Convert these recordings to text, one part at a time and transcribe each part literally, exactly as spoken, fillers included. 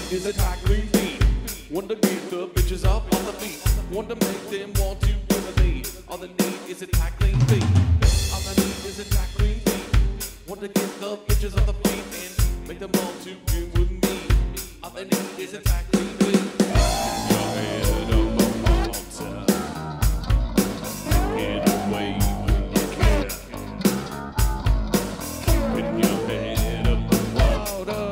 is a tight clean beat. Want to get the bitches up on the beat. Want to make them want to give a lead. All they need is a tight clean beat. All they need is a tight clean beat. Want to get the bitches on the feet and make them want to give with me. All they need is a tight clean beat. Your head up a mountain. Get away when you can. Keeping your head up the water.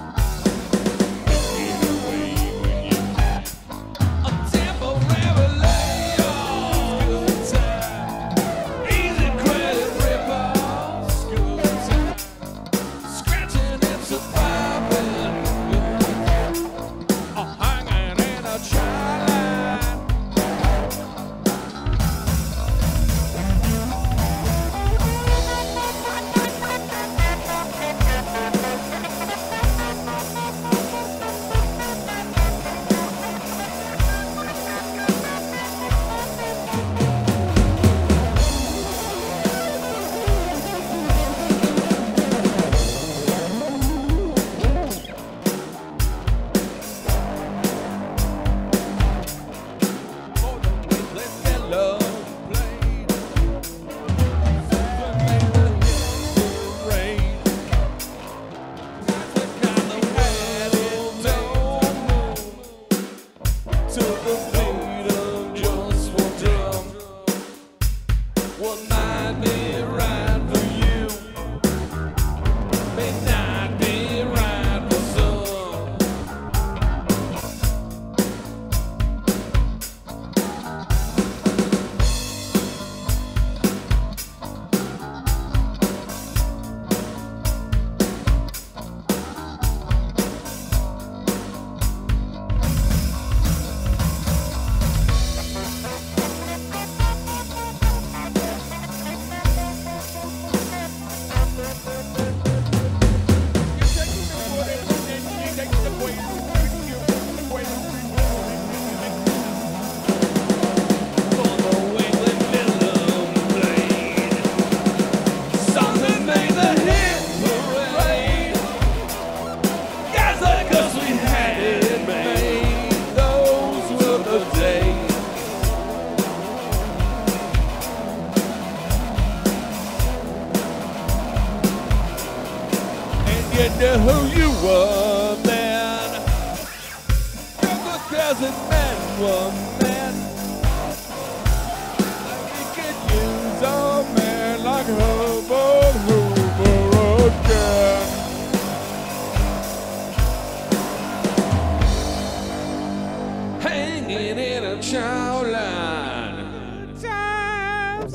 You knew who you were, man. Just because a man were men. You could use a man like Herbert Hoover again. Hanging in a chow line. Times.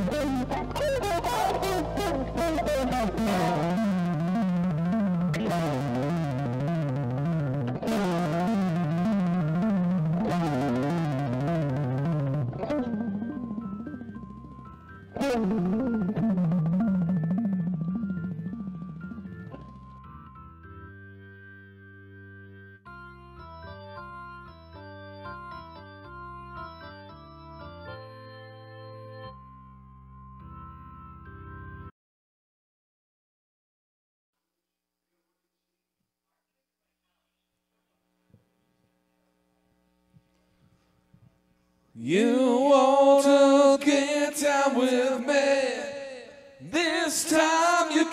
You want to get down with me, this time you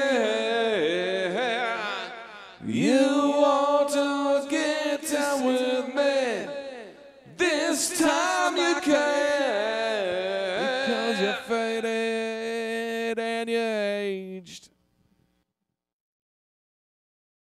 can. You want to get down with me, this time you can.